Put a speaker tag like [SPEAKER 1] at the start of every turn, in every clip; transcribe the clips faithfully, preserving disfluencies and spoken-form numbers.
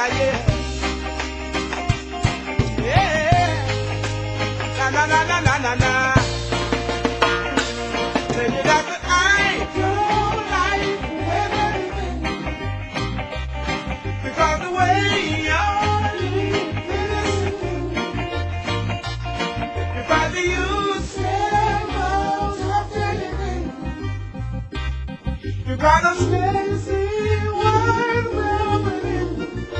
[SPEAKER 1] yeah. Yeah. Na na na na na na na. Tell you that I don't like everything because the way you're living, if I do you say most of anything, you gotta stay, see what we're winning.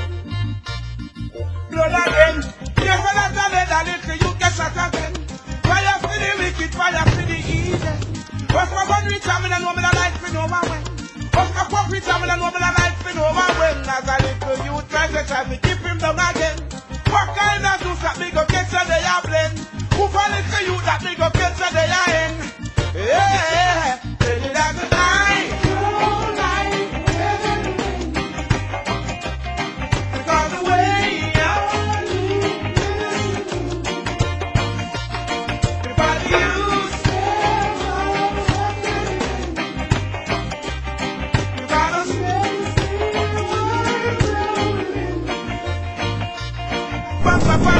[SPEAKER 1] Blood again, yes, when I tell it, that little you get shot again. Fire for the wicked, fire for the evil. What's my one reach out and woman I like for no my way? What's my pop reach out and woman I like for no my way? As a little you try to try to keep him down again. What kind of juice that me go get so they are blend? Who fall it for you that me go get so they are in? Yeah, tell you that I don't like everything because the way you're living, if I use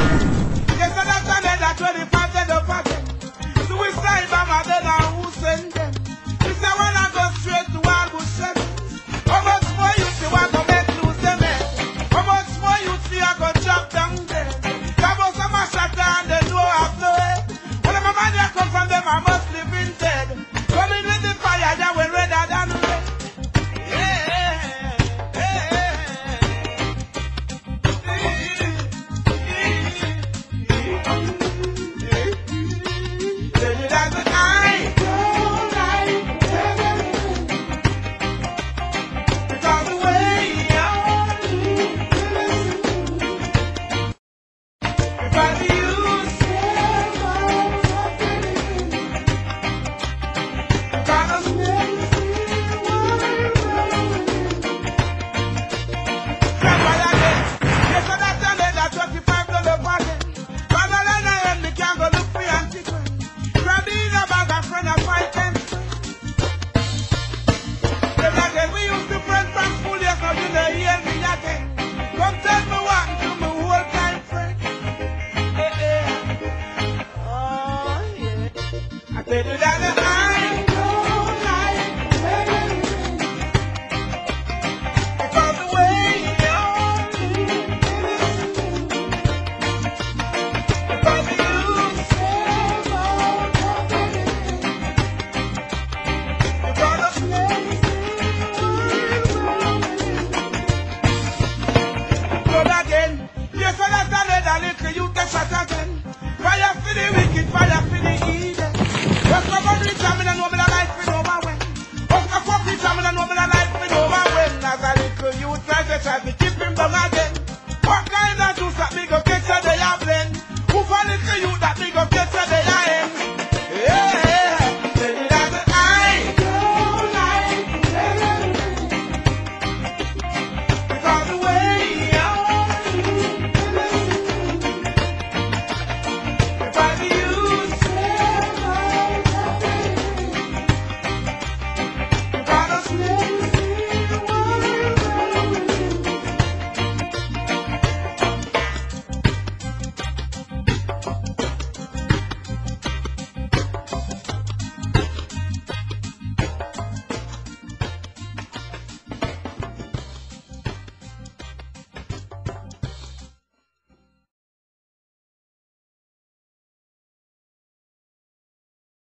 [SPEAKER 1] yes, I understand that twenty-five of the party. Suicide by my brother Hussein.